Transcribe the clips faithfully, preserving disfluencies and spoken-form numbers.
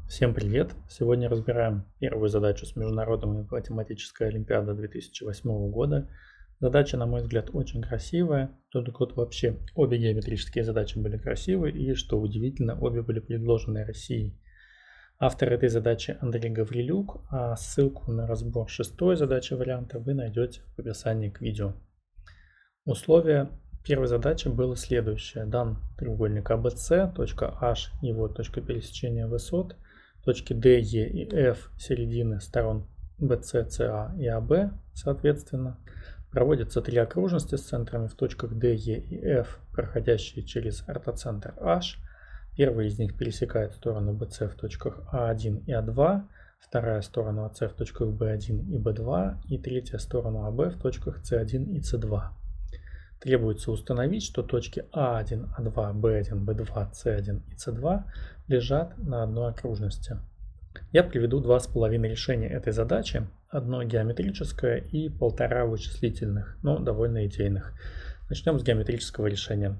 Всем привет! Сегодня разбираем первую задачу с Международной математической олимпиады две тысячи восьмого года. Задача, на мой взгляд, очень красивая. Тут вот вообще обе геометрические задачи были красивые и, что удивительно, обе были предложены Россией. Автор этой задачи Андрей Гаврилюк, а ссылку на разбор шестой задачи варианта вы найдете в описании к видео. Условия первой задачи было следующее. Дан треугольник а бэ цэ, точка H его точка пересечения высот, точки D, E и F середины сторон бэ цэ, цэ а и а бэ, соответственно. Проводятся три окружности с центрами в точках D, E и F, проходящие через ортоцентр H. Первая из них пересекает сторону бэ цэ в точках а один и а два, вторая сторону а цэ в точках бэ один и бэ два и третья сторону а бэ в точках цэ один и цэ два. Требуется установить, что точки а один, а два, бэ один, бэ два, цэ один и цэ два лежат на одной окружности. Я приведу два с половиной решения этой задачи, одно геометрическое и полтора вычислительных, но довольно идейных. Начнем с геометрического решения.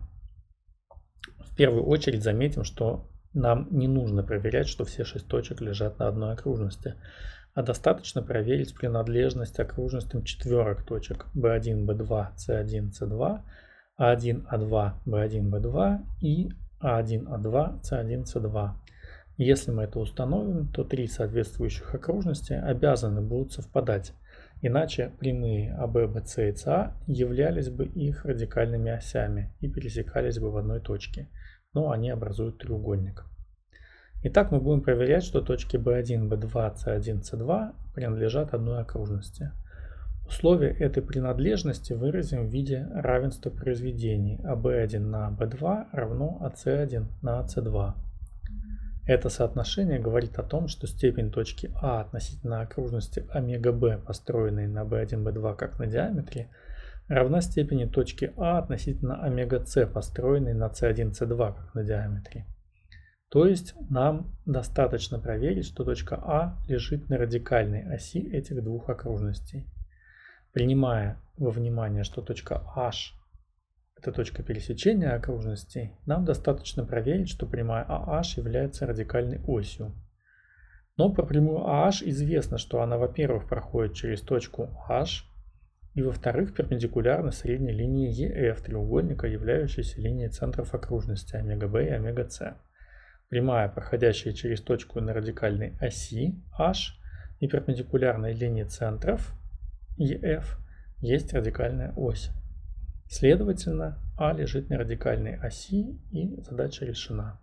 В первую очередь заметим, что нам не нужно проверять, что все шесть точек лежат на одной окружности, а достаточно проверить принадлежность окружностям четверок точек бэ один, бэ два, цэ один, цэ два, а один, а два, бэ один, бэ два и а один, а два, цэ один, цэ два. Если мы это установим, то три соответствующих окружности обязаны будут совпадать, иначе прямые а бэ, бэ цэ и цэ а являлись бы их радикальными осями и пересекались бы в одной точке, но они образуют треугольник. Итак, мы будем проверять, что точки бэ один, бэ два, цэ один, цэ два принадлежат одной окружности. Условия этой принадлежности выразим в виде равенства произведений а бэ один на а бэ два равно а цэ один на а цэ два. Это соотношение говорит о том, что степень точки А относительно окружности омега бэ, построенной на бэ один, бэ два как на диаметре, равна степени точки А относительно омега цэ, построенной на цэ один, цэ два как на диаметре. То есть нам достаточно проверить, что точка А лежит на радикальной оси этих двух окружностей. Принимая во внимание, что точка H – это точка пересечения окружностей, нам достаточно проверить, что прямая а аш является радикальной осью. Но про прямую а аш известно, что она, во-первых, проходит через точку H, и, во-вторых, перпендикулярна средней линии и эф треугольника, являющейся линией центров окружности омега бэ и омега цэ. Прямая, проходящая через точку на радикальной оси H и перпендикулярной линии центров и эф, есть радикальная ось. Следовательно, А лежит на радикальной оси и задача решена.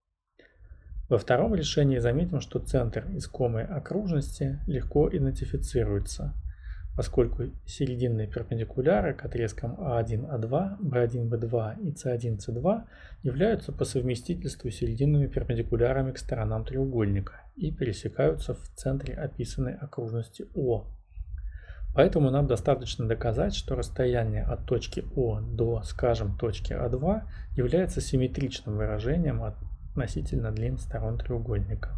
Во втором решении заметим, что центр искомой окружности легко идентифицируется, поскольку серединные перпендикуляры к отрезкам а один, а два, бэ один, бэ два и цэ один, цэ два являются по совместительству серединными перпендикулярами к сторонам треугольника и пересекаются в центре описанной окружности О. Поэтому нам достаточно доказать, что расстояние от точки О до, скажем, точки а два является симметричным выражением относительно длин сторон треугольника.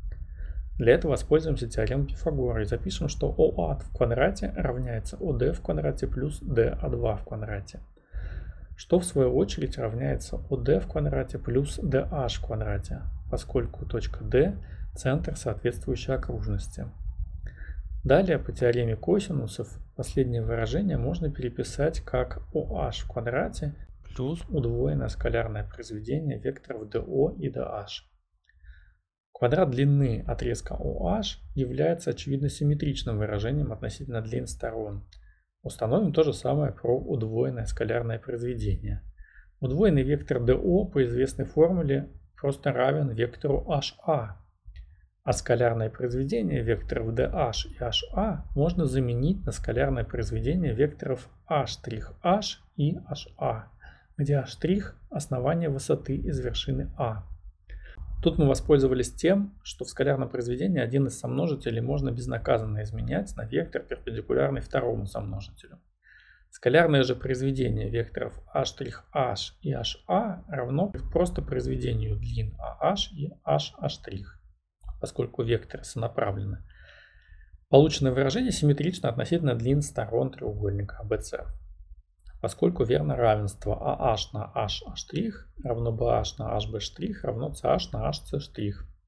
Для этого воспользуемся теоремой Пифагора и запишем, что ОА в квадрате равняется ОД в квадрате плюс дэ а два в квадрате, что в свою очередь равняется ОД в квадрате плюс дэ аш в квадрате, поскольку точка D – центр соответствующей окружности. Далее по теореме косинусов последнее выражение можно переписать как ОH в квадрате плюс удвоенное скалярное произведение векторов ДО и DH. Квадрат длины отрезка OH является очевидно симметричным выражением относительно длин сторон. Установим то же самое про удвоенное скалярное произведение. Удвоенный вектор ДО по известной формуле просто равен вектору эйч эй. А скалярное произведение векторов dH и эйч эй можно заменить на скалярное произведение векторов A'H и эйч эй, где A'H – основание высоты из вершины А. Тут мы воспользовались тем, что в скалярном произведении один из сомножителей можно безнаказанно изменять на вектор, перпендикулярный второму сомножителю. Скалярное же произведение векторов A'H и эйч эй равно просто произведению длин AH и HH', поскольку векторы сонаправлены. Полученное выражение симметрично относительно длин сторон треугольника а бэ цэ. Поскольку верно равенство AH на HH' равно BH на HB' равно CH на HC'.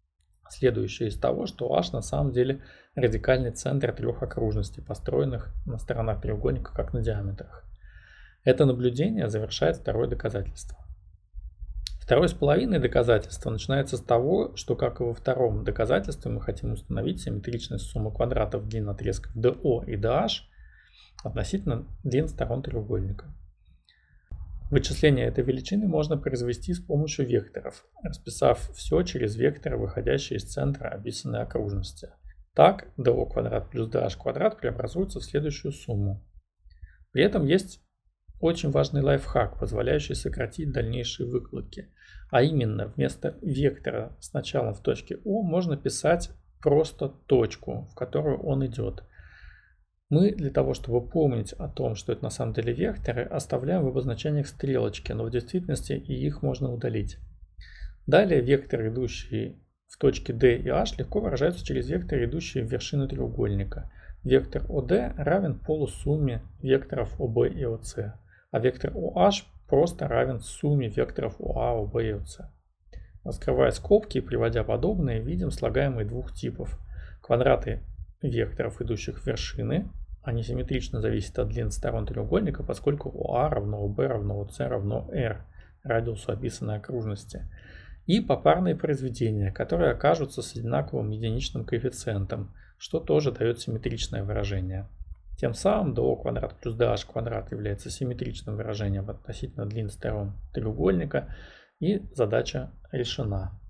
следующее из того, что h на самом деле радикальный центр трех окружностей, построенных на сторонах треугольника, как на диаметрах. Это наблюдение завершает второе доказательство. Второе с половиной доказательство начинается с того, что, как и во втором доказательстве, мы хотим установить симметричность суммы квадратов длин отрезков ди и ди относительно длин сторон треугольника. Вычисление этой величины можно произвести с помощью векторов, расписав все через векторы, выходящие из центра описанной окружности. Так, ди квадрат плюс ди квадрат преобразуется в следующую сумму. При этом есть очень важный лайфхак, позволяющий сократить дальнейшие выкладки. А именно, вместо вектора с началом в точке О можно писать просто точку, в которую он идет. Мы для того, чтобы помнить о том, что это на самом деле векторы, оставляем в обозначениях стрелочки, но в действительности и их можно удалить. Далее векторы, идущие в точке D и H, легко выражаются через векторы, идущие в вершину треугольника. Вектор о ди равен полусумме векторов о би и о си, а вектор о аш просто равен сумме векторов о а, о би и о си. Раскрывая скобки и приводя подобные, видим слагаемые двух типов. Квадраты векторов, идущих в вершины, они симметрично зависят от длин сторон треугольника, поскольку о а равно об равно оц равно r, радиусу описанной окружности. И попарные произведения, которые окажутся с одинаковым единичным коэффициентом, что тоже дает симметричное выражение. Тем самым ди квадрат плюс ди квадрат является симметричным выражением относительно длин сторон треугольника, и задача решена.